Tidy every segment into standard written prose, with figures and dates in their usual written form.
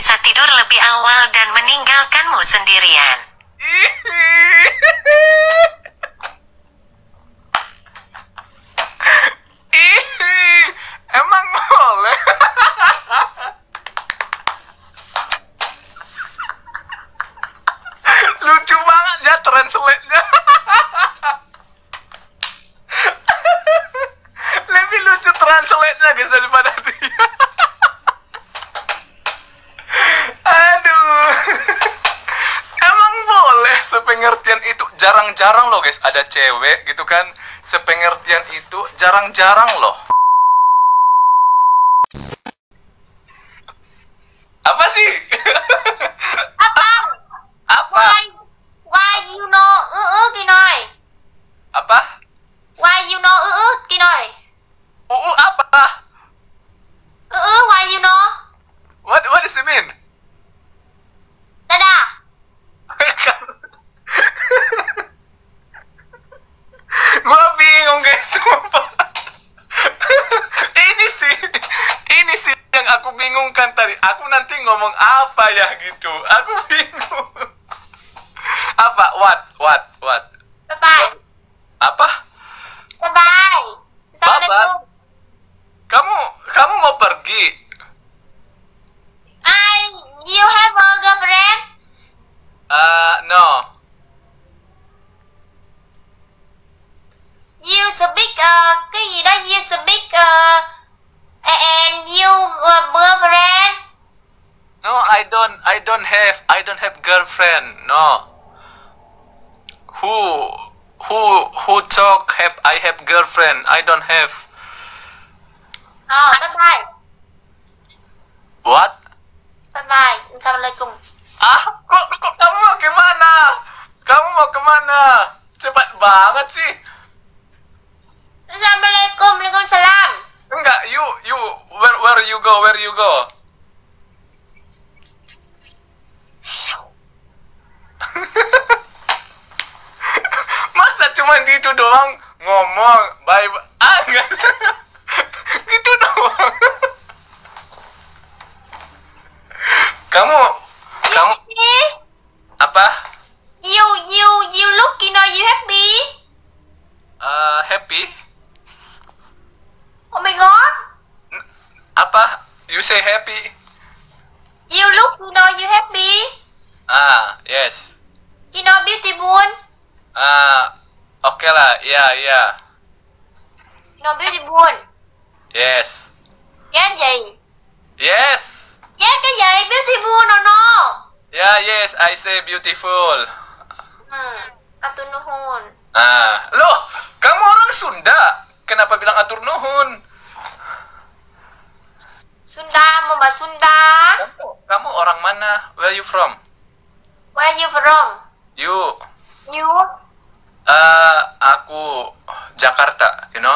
bisa tidur lebih awal dan meninggalkanmu sendirian. Emang boleh? Lucu banget ya translate-nya. Lebih lucu translate-nya guys daripada dia. Aduh. Emang boleh sepengertian itu? Jarang-jarang loh guys ada cewek gitu kan. Sepengertian itu jarang-jarang loh. Apa sih? Apa? Apa? Why you know Kinoy? Apa? Why you know Kinoy? Apa? Why you know? What does it mean? Dadah. Gua bingung guys, sumpah. Ini sih yang aku bingungkan tadi. Aku nanti ngomong apa ya gitu. Aku bingung. Apa? What? Bye bye. Apa? Bye bye. Assalamualaikum. Kamu mau pergi? You have a girlfriend? No. You speak cái gì đó? You speak and you girlfriend? No, I don't have girlfriend. No. Who talk I have girlfriend? I don't have. Oh, bye bye. What? Bye bye. Assalamualaikum. Kok kamu mau kemana? Cepat banget sih. Assalamualaikum. Waalaikumsalam. Enggak, you where you go? Masa cuma gitu doang ngomong bye. Enggak. Gitu doang. Kamu apa? You look, you happy? Happy? Oh my god. Apa? You say happy? You look, you happy? Yes. Beautiful? Oke lah, ya. Beautiful. Yes. Cái gì? Yes. Yeah, cái gì? Beautiful, no. Yes, I say beautiful. Atur nuhun. Loh, kamu orang Sunda. Kenapa bilang atur nuhun? Sunda, mau bahas Sunda. Kamu orang mana? Where you from? Where you from? You. You? Aku Jakarta, you know?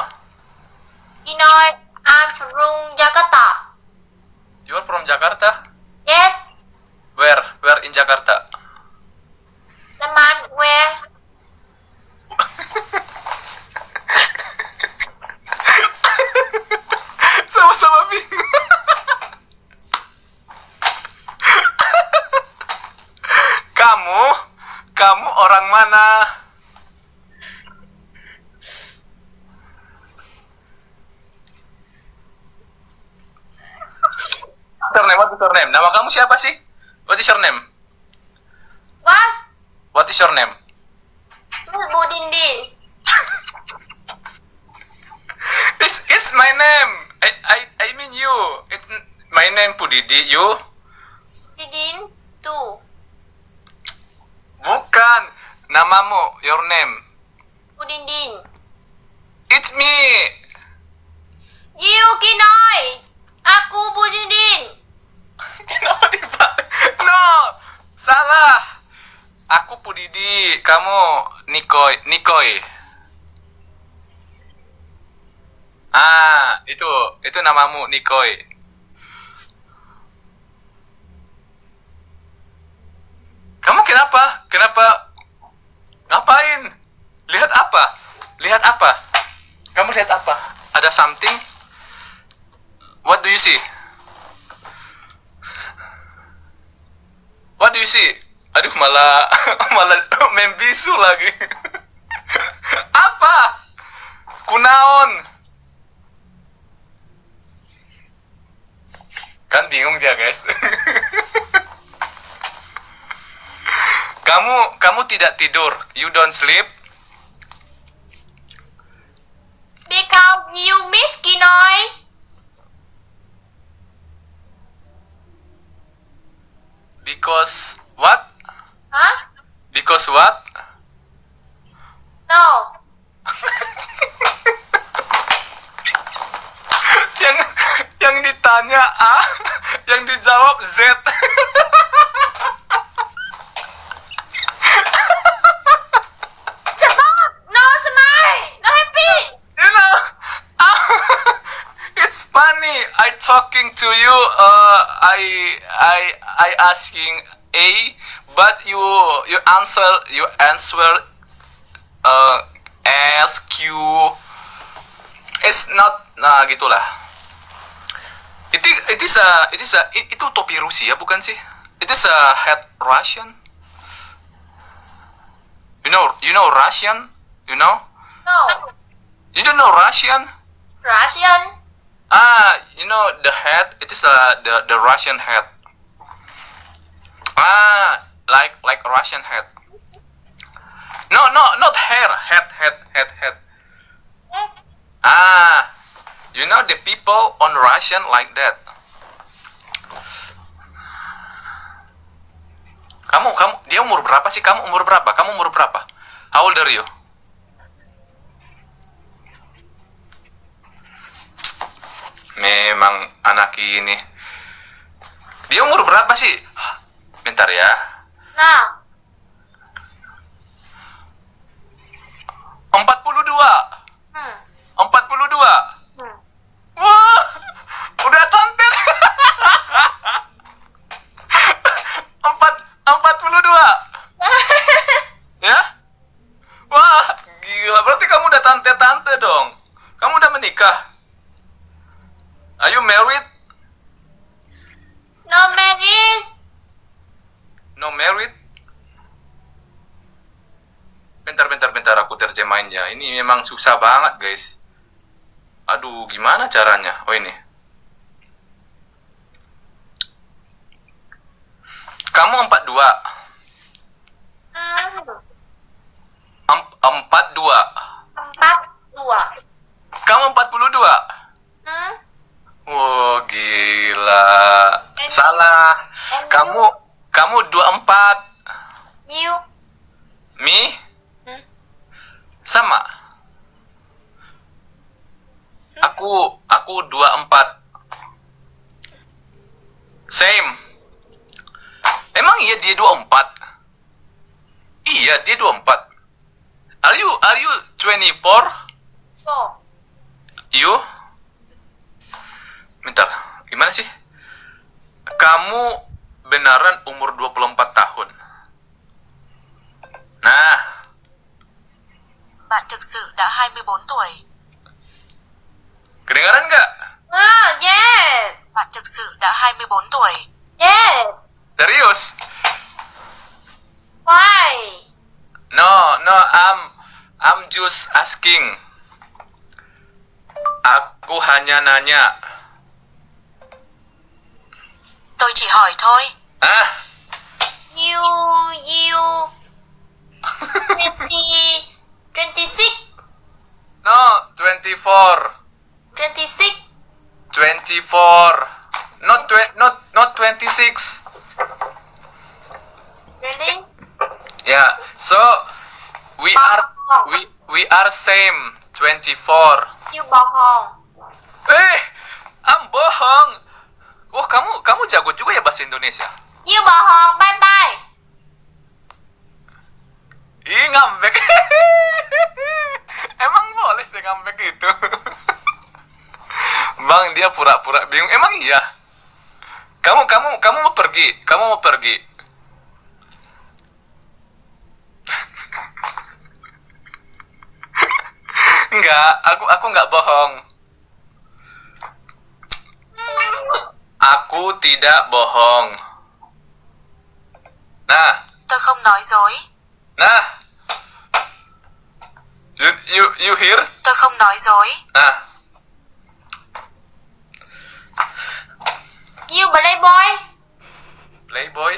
I'm from Jakarta. You are from Jakarta? Yes. Where in Jakarta? Teman, where? Sama-sama bingung. Kamu orang mana? What is your name? Nama kamu siapa sih? What is your name? What is your name? Bu Dinding. It's my name. I mean you. It's my name Pudidi. You? Didin, tuh. Bukan. Namamu. Your name. Bu Dinding. It's me. You Kinoy. Aku Bu Dinding. Kenapa dibalik? No. Salah. Aku Pudidi. Kamu Nikoy. Itu namamu Nikoy. Kamu kenapa? Ngapain? Lihat apa? Kamu lihat apa? Ada something? What do you see? What do you see? Aduh, malah malah membisu lagi. Apa? Kunaon? Kan bingung dia, guys. Kamu tidak tidur. You don't sleep. Because you miss Kinoy. Because what? Hah? Because what? No. yang ditanya A, yang dijawab Z. Stop. No smile. No happy. You know, it's funny. I talking to you. I asking A, but you answer S Q. It's not. Nah, gitulah. Itu topi Rusia bukan sih? It is a hat Russian. You know Russian? You know? No. You don't know Russian? Russian. You know the hat. It is the Russian hat. Like Russian hat. No, not hair. Hat. You know the people on Russian like that. Dia umur berapa sih? Kamu umur berapa? How old are you? Memang anak ini. Dia umur berapa sih? Bentar ya. Nah. 42. 42. Wah, udah tontet. 42. Ya? Wah, gila. Berarti kamu udah tante-tante dong. Kamu udah menikah? Are you married? No marriage. No married? Bentar, aku terjemahinnya. Ini memang susah banget, guys. Aduh, gimana caranya? Oh, ini. Kamu 42. 42. Kamu 42. Wow, gila. Salah. Kamu 24. You. Me? Sama. Aku 24. Same. Emang iya dia 24? Iya, dia 24. Are you 24? Oh. You? Bentar, gimana sih? Kamu beneran umur 24 tahun. Nah. Bạn thực sự đã 24 tuổi. Kedengaran nggak? Yeah. Bạn thực sự đã 24 tuổi. Yeah. Serius? Why? No, I'm just asking. Aku hanya nanya. Tôi chỉ hỏi thôi. You 26. No, 24. 26. 24. Not 26. Really? Yeah. So we are same 24. You bohong. I'm bohong. Oh, kamu jago juga ya bahasa Indonesia. You bohong. Bye bye. Ih, ngambek. Emang boleh sih ngambek itu? Bang, dia pura-pura bingung. Emang iya? Kamu mau pergi? Enggak, aku enggak bohong. Aku tidak bohong. Nah. Tôi không nói dối. Nah. You hear? Tôi không nói dối. Nah. You playboy. Playboy.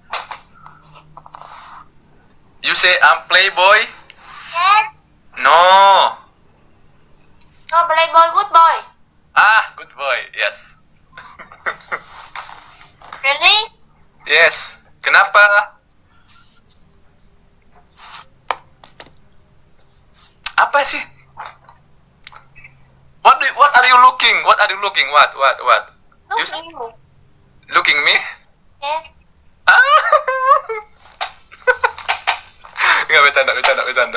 You say I'm playboy? Yes. No. No, playboy, good boy. Ah, good boy. Yes. Really? Yes. Kenapa? Apa sih? What are you looking? What are you looking? What? Look You you. looking me? Yes. Ah. Nggak, bercanda.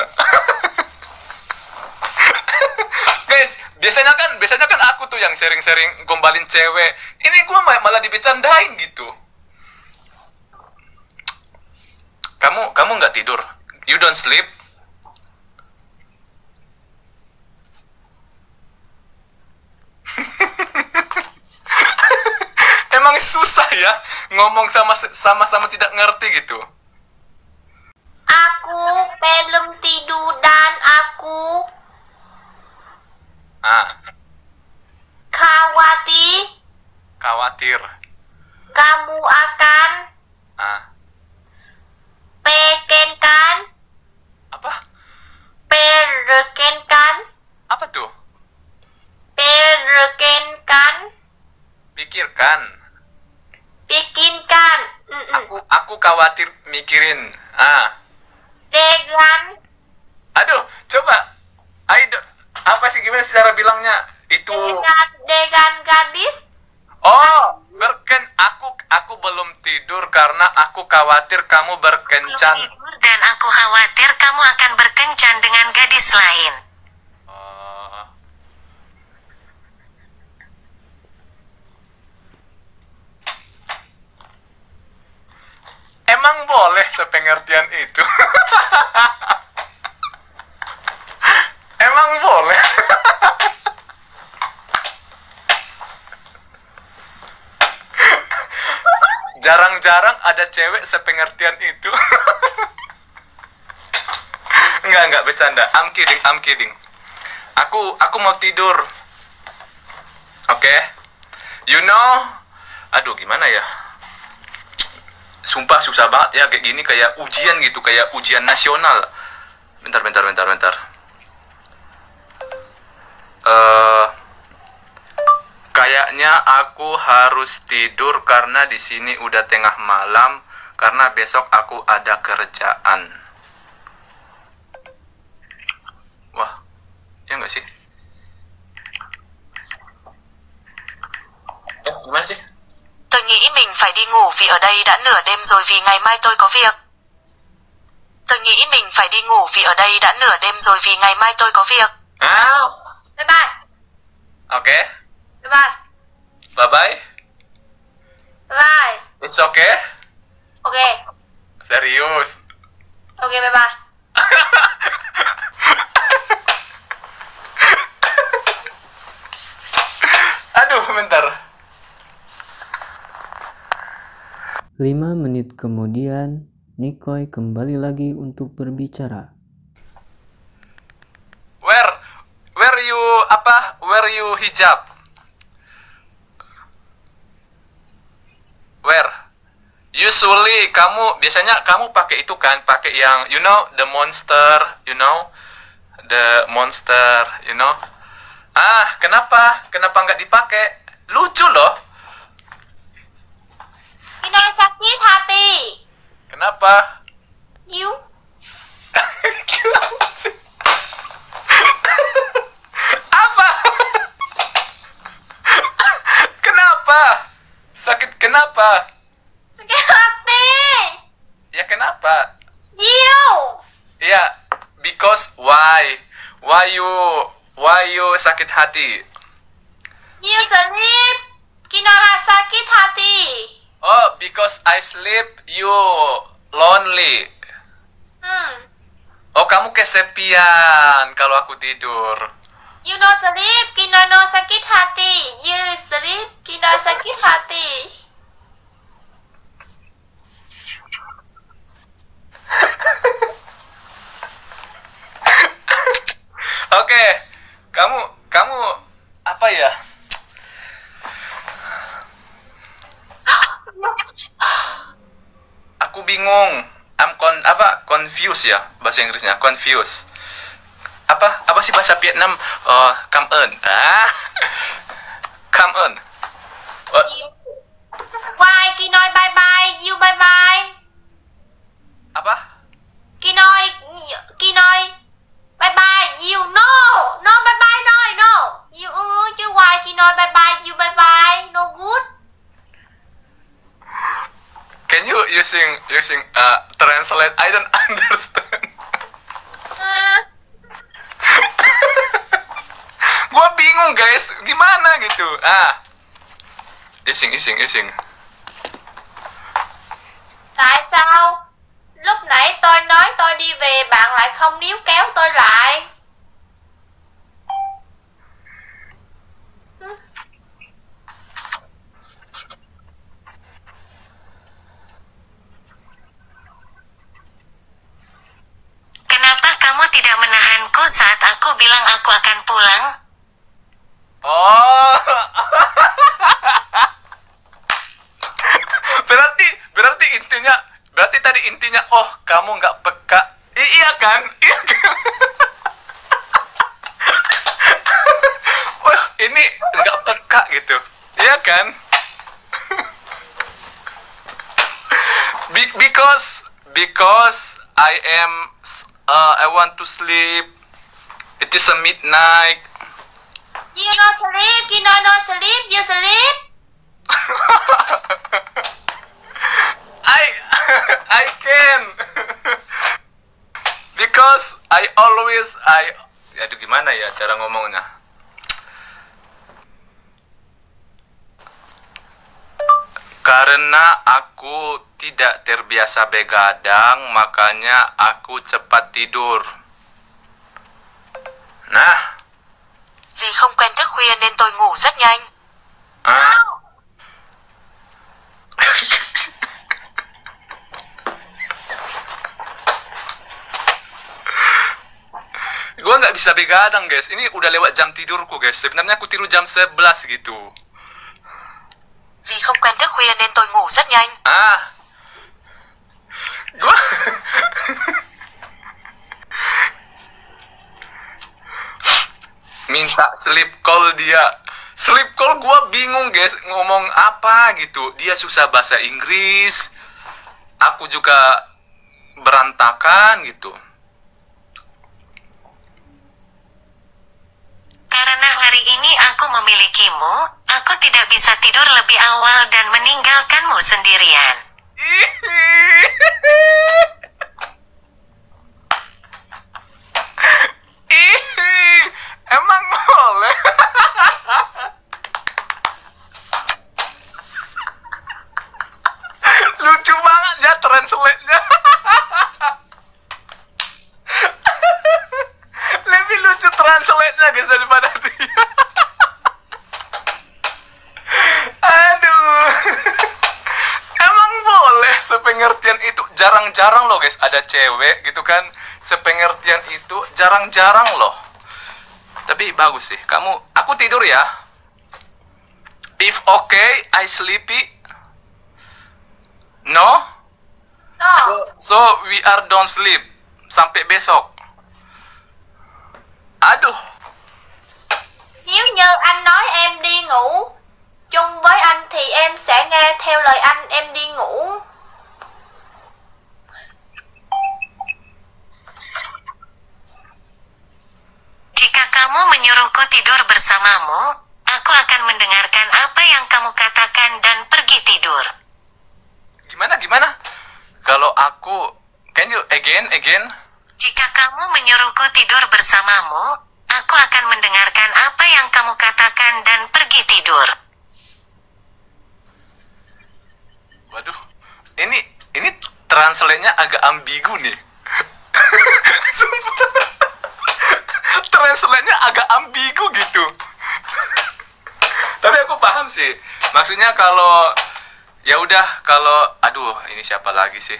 Guys, biasanya kan aku tuh yang sering gombalin cewek. Ini gua malah dibecandain gitu. Kamu nggak tidur? You don't sleep? Emang susah ya ngomong sama tidak ngerti gitu. Aku belum tidur dan aku Khawatir. kamu akan pekenkan Apa? perekenkan Apa tuh? perekenkan Pikirkan. bikinkan Aku khawatir mikirin. dengan Aduh, coba. Apa sih, gimana sih cara bilangnya? Itu. dengan gadis. Oh, aku belum tidur karena aku khawatir kamu berkencan. Tidur dan aku khawatir kamu akan berkencan dengan gadis lain. Emang boleh sepengertian itu? Emang boleh? Jarang-jarang ada cewek sepengertian itu. Enggak, bercanda. I'm kidding. Aku mau tidur. Oke? You know, aduh gimana ya? Sumpah susah banget ya kayak gini, kayak ujian gitu, kayak ujian nasional. Bentar. Kayaknya aku harus tidur karena di sini udah tengah malam karena besok aku ada kerjaan. Wah, ya nggak sih? Gimana sih? Tôi nghĩ mình phải đi ngủ vì ở đây đã nửa đêm rồi vì ngày mai tôi có việc. Tôi nghĩ mình phải đi ngủ vì ở đây đã nửa đêm rồi vì ngày mai tôi có việc. Bye bye. Oke. Bye bye. Bye bye. Bye. It's okay. Okay. Serius. Okay, bye bye. Aduh, bentar. 5 menit kemudian, Nikoy kembali lagi untuk berbicara. Where you hijab? Where? Usually biasanya kamu pakai itu kan, pakai yang the monster, Kenapa nggak dipakai? Lucu loh. Ini sakit hati. Kenapa? You. Kenapa sih? Apa? Kenapa? Sakit kenapa? Sakit hati. Ya kenapa? You. Ya, because why you sakit hati? You sleep. Kina sakit hati. Oh, because I sleep you lonely. Oh, kamu kesepian kalau aku tidur. You no sleep. Kina no sakit hati. You sleep. Kina sakit hati. Oke. Kamu apa ya? Aku bingung. Confused ya bahasa Inggrisnya, confused. Apa sih bahasa Vietnam? Cảm ơn. Cảm ơn. Why Ki nói bye bye, you bye bye. Apa? Ki nói bye bye, you no bye bye no. You chứ why Ki nói bye bye, you bye bye, no good. Can you using translate? I don't understand. Gua bingung guys, gimana gitu. Using. Tại sao lúc nãy tôi nói tôi đi về bạn lại không níu kéo tôi lại? Kenapa kamu tidak menahanku saat aku bilang aku akan pulang? Oh. berarti tadi intinya kamu nggak peka. Iya kan? Ini nggak peka gitu. Iya kan? Because I want to sleep. It is a midnight. You no sleep, you no sleep, you sleep. I can. Because aduh gimana ya cara ngomongnya? Karena aku tidak terbiasa begadang, makanya aku cepat tidur. Nah. Vì không quen thức khuya nên tôi ngủ rất nhanh. Gue nggak bisa begadang guys. Ini udah lewat jam tidurku guys. Sebenarnya aku tidur jam 11 gitu. Vì không quen thức khuya nên tôi ngủ rất nhanh. Gue minta sleep call dia. Sleep call gue bingung guys. Ngomong apa gitu. Dia susah bahasa Inggris. Aku juga berantakan gitu. Karena hari ini aku memilikimu, aku tidak bisa tidur lebih awal dan meninggalkanmu sendirian. Emang boleh? Lucu banget ya translate-nya. Lebih lucu translate-nya guys daripada dia. Aduh. Emang boleh sepengertian itu? Jarang-jarang loh guys ada cewek gitu kan. Sepengertian itu jarang-jarang loh. Tapi bagus sih. Aku tidur ya. If okay, I sleepy. No? No. So we are don't sleep. Sampai besok. Aduh. Nếu như anh nói em đi ngủ chung với anh thì em sẽ nghe theo lời anh, em đi ngủ. Jika kamu menyuruhku tidur bersamamu, aku akan mendengarkan apa yang kamu katakan dan pergi tidur. Gimana? Kalau aku, can you again? Jika kamu menyuruhku tidur bersamamu, aku akan mendengarkan apa yang kamu katakan dan pergi tidur. Waduh, ini translate-nya agak ambigu nih. Sumpah. Translate-nya agak ambigu gitu. Tapi aku paham sih. Maksudnya kalau ya udah aduh, ini siapa lagi sih?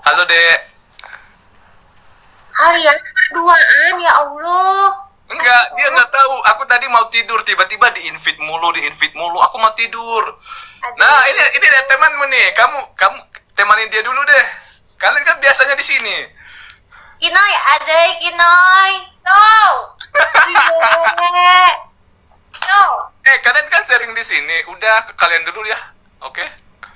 Halo, Dek. Kalian duaan ya Allah. Enggak, dia nggak tahu. Aku tadi mau tidur, tiba-tiba di-invite mulu. Aku mau tidur. Aduh. Nah, ini deh temanmu nih. Kamu temanin dia dulu deh. Kalian kan biasanya di sini. Kinoy, adek Kinoy. No. Iya. No. Kalian kan sering di sini. Udah, kalian dulu ya. Oke?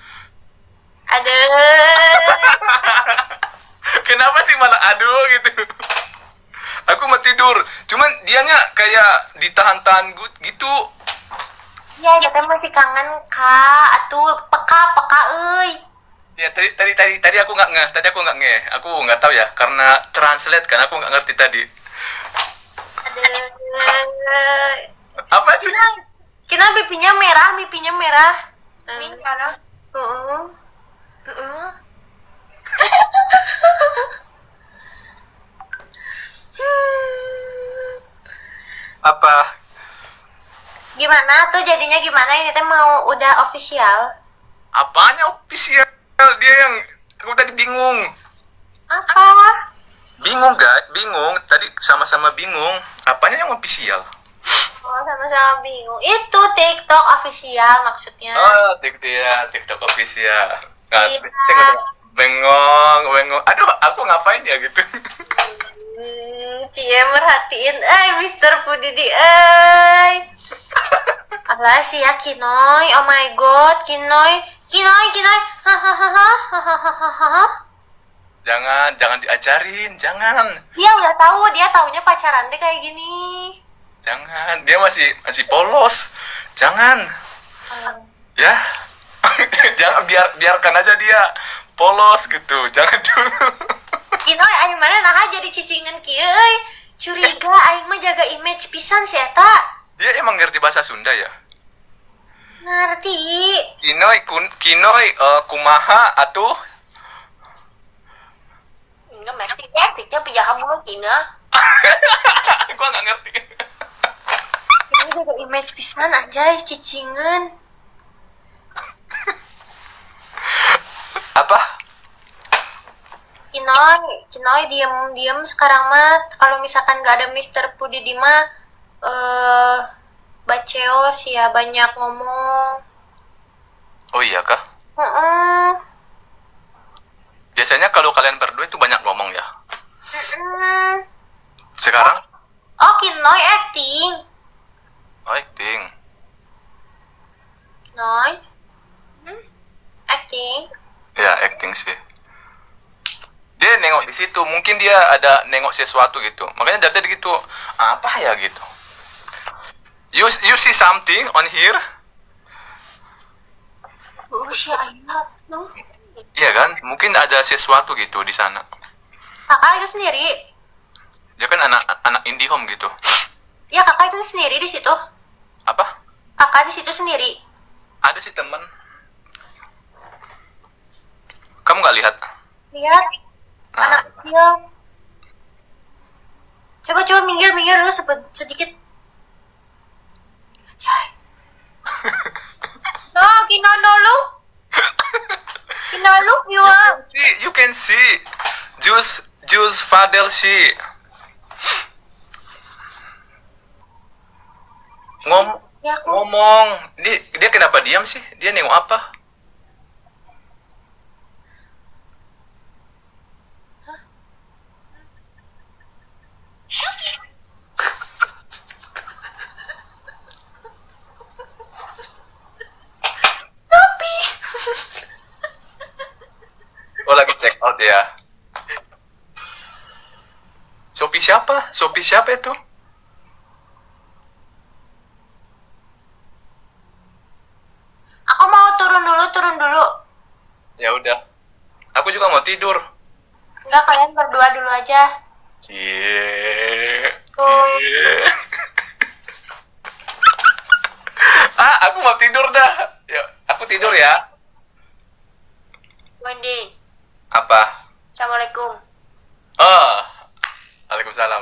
Adek. Kenapa sih malah aduh gitu? Aku mau tidur. Cuman dianya kayak ditahan-tahan gitu. Ya, kita masih kangen kak. Atuh peka euy. Ya tadi aku nggak ngeh. Aku nggak tahu ya karena translate kan aku nggak ngerti tadi. Aduh. Apa sih? Kita pipinya merah. Ini mana? Apa? Gimana tuh jadinya gimana ini teh mau udah official? Apanya official? Dia yang aku tadi bingung. Apa? Bingung. Tadi sama-sama bingung. Apanya yang official? Oh, sama-sama bingung. Itu TikTok official maksudnya. Oh, TikTok official. Nah, Iya. bengong. Aduh, aku ngapain ya gitu? Cie merhatiin, Mister Pudidi, Alah sih ya Kinoy, oh my god, Kinoy, hahaha. Jangan diajarin, jangan. Dia udah tahu, dia taunya pacaran teh kayak gini. Jangan, dia masih polos. Jangan. Ya. Jangan biarkan aja dia polos gitu. Jangan dulu. Kinoy, aing mana nah jadi cicingan kieu euy. Curiga aing mah jaga image pisan sih eta. Dia emang ngerti bahasa Sunda ya? Ngerti. Kinoy kumaha atuh? Enggak mesti cek pijahan mulu Cina. Gua nggak ngerti. Ini jaga image pisan anjay cicingan. Apa? Kinoy diem sekarang mah kalau misalkan gak ada Mister Pudidi mah baceo sih ya banyak ngomong. Oh iya kah? Heeh. Biasanya kalau kalian berdua itu banyak ngomong ya. Sekarang? Oh, Kinoy acting. Oh, acting. Kinoy. Acting. Ya, acting sih. Dia nengok di situ, mungkin dia ada nengok sesuatu gitu. Makanya dari tadi gitu, apa ya gitu. You see something on here? Usia aina. No. Iya kan? Mungkin ada sesuatu gitu di sana. Kakak itu sendiri. Dia kan anak IndiHome gitu. Ya, kakak itu sendiri di situ. Apa? Kakak di situ sendiri. Ada sih teman. Kamu nggak lihat? Lihat. Nah, Anak kecil. Coba minggir dulu sedikit. Cai. No, Kinoy dulu. Kinoy lu viewer. you can see. Juice Fadel sih. Ya, aku. Ngomong. Dia kenapa diam sih? Dia nengok apa? Sopi. Oh, lagi check out ya. Shopee siapa? Shopee siapa itu? Aku mau turun dulu. Ya udah. Aku juga mau tidur. Enggak, kalian berdua dulu aja. Cie. Oh. Aku mau tidur dah. Ya, aku tidur ya. Wendy, Apa? Assalamualaikum. Oh. Waalaikumsalam.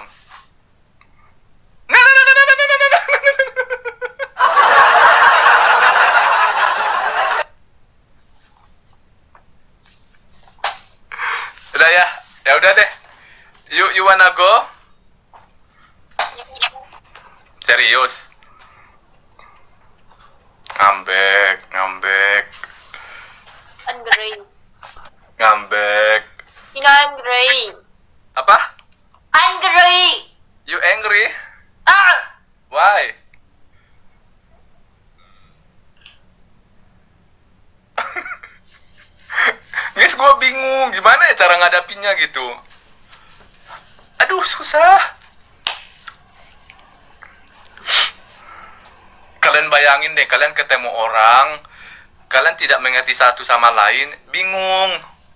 wanna go? Serius? Ngambek. Angry. Ngambek. Angry. Apa? Angry. You angry? Ah. Why? Guys, gue bingung gimana ya cara ngadapinnya gitu. Aduh, susah. Kalian bayangin deh, kalian ketemu orang, kalian tidak mengerti satu sama lain, bingung.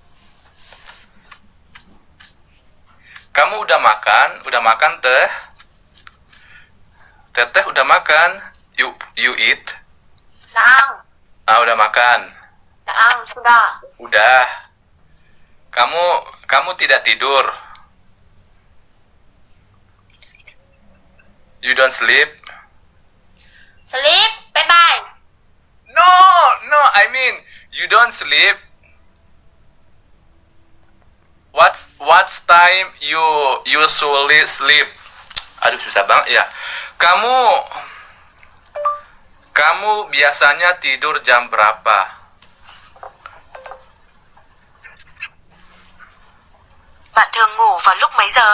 Kamu udah makan teh? Teteh udah makan? You eat? Naang. Udah makan. Naang, sudah. Udah. Kamu tidak tidur. You don't sleep. Sleep. Bye-bye. No, I mean you don't sleep. What's time you usually sleep? Aduh, susah banget ya. Kamu biasanya tidur jam berapa? Bạn thường ngủ vào lúc mấy giờ?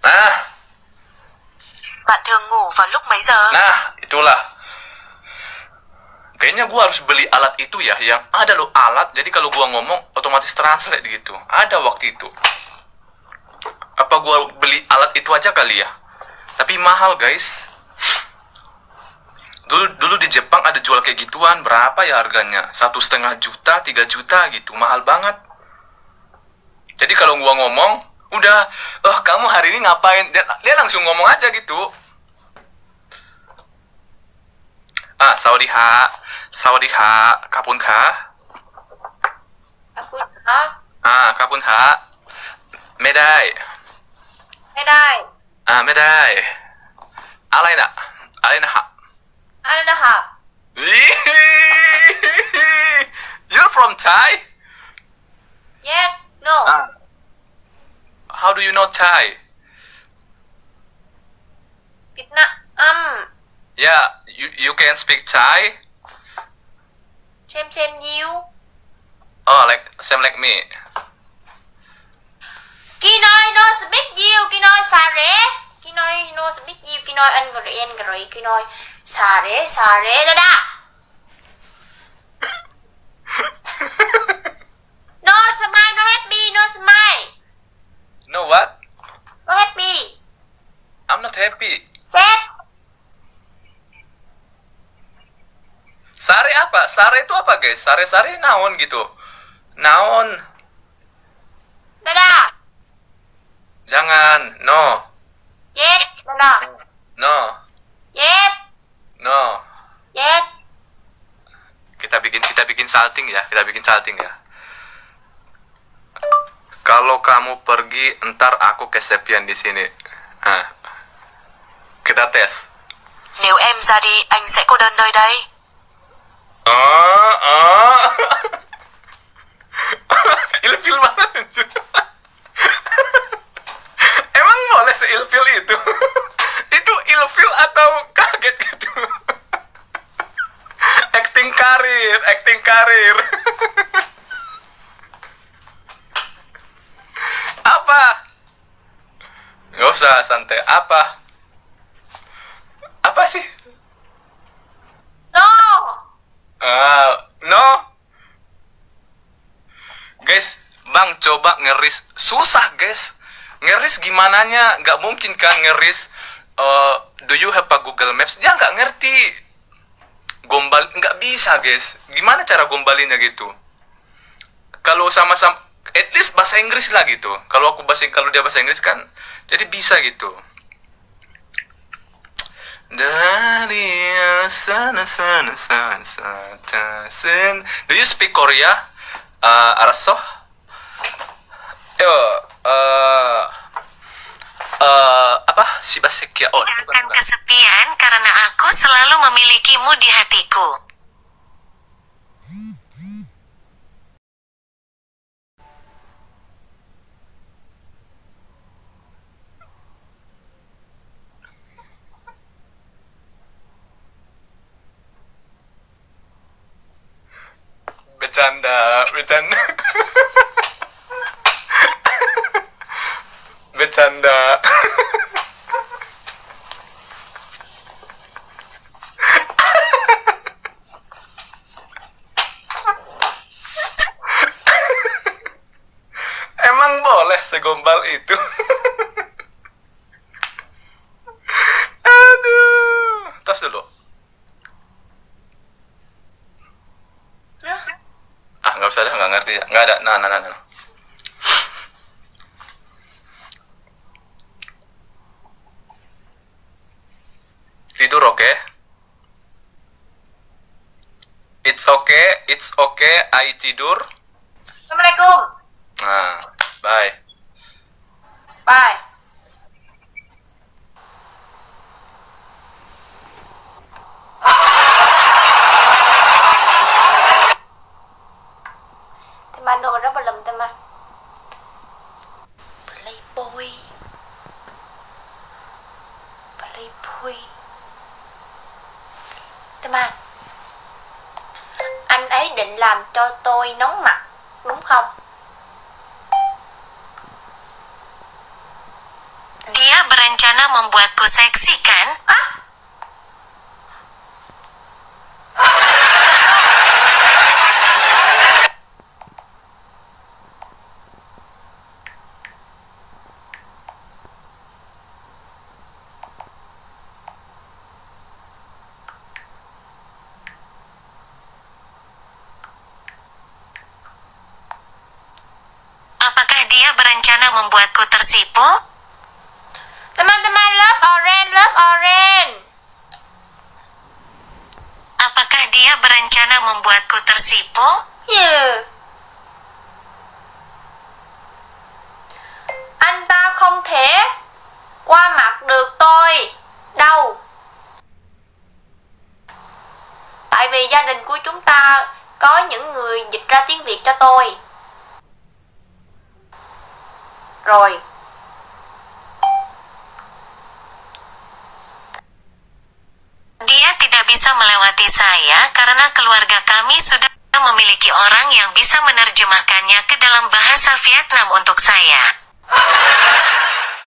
Bạn thường ngủ vào lúc mấy giờ? Nah, itulah. Kayaknya gua harus beli alat itu ya, yang ada loh alat, jadi kalau gua ngomong otomatis translate gitu. Ada waktu itu. Apa gua beli alat itu aja kali ya? Tapi mahal, guys. Dulu di Jepang ada jual kayak gituan, berapa ya harganya? 1,5 juta, 3 juta gitu, mahal banget. Jadi kalau gua ngomong, udah, kamu hari ini ngapain? Dia langsung ngomong aja gitu. Sawadee-ha, kapun ka? Kapun ha? Medai. Medai. Alaina ha. You're from Thai? Yes. No. How do you know Thai? Vietnam. Yeah, you can speak Thai? Same you. Oh, same like me. Kinoi no speak you. Kinoi sare. Kinoi no speak you. Kinoi angry. Kinoi sare. Dada. No smile. No happy. No smile. No what? No happy. I'm not happy. Sad. Sare apa? Sare itu apa, guys? Sare naon gitu. Naon. Dada. Jangan. No. Yes. Dada. No. Yes. No. Yes. Kita bikin salting ya. Kalau kamu pergi, ntar aku kesepian di sini. Kita tes. Nếu em ra đi, anh sẽ cô đơn nơi đây. Ilfil banget. Emang boleh seilfil itu? Itu ilfil atau kaget gitu? Acting karir. Apa? Nggak usah santai. Apa sih? No. No. Guys, Bang coba ngeris. Susah, guys. Ngeris gimananya? Nggak mungkin kan ngeris. Do you have a Google Maps? Dia nggak ngerti. Gombal, nggak bisa, guys. Gimana cara gombalinnya gitu? Kalau sama-sama, at least bahasa Inggris lah gitu. Kalau dia bahasa Inggris kan, jadi bisa gitu. Dari sana. Do you speak Korea? Araso? Apa? Shibasekia. Akan kesepian karena aku selalu memilikimu di hatiku. Bercanda. Bercanda. Emang boleh segombal itu? Aduh. Tas dulu. Nggak usah dah, nggak ngerti ya. Nggak ada. Nah. Tidur oke? It's okay, I tidur. Assalamualaikum. Nah, bye. Bye. Teman đồ đó belum teman. Playboy. Teman, anh ấy định làm cho tôi nóng mặt, đúng không? Dia berencana membuatku seksi kan? Apakah dia berencana membuatku tersipu? Teman-teman, love orange. Apakah dia berencana membuatku tersipu? Yeah. Anh ta không thể qua mặt được tôi đâu. Tại vì gia đình của chúng ta có những người dịch ra tiếng Việt cho tôi. Rồi. Dia tidak bisa melewati saya karena keluarga kami sudah memiliki orang yang bisa menerjemahkannya ke dalam bahasa Vietnam untuk saya.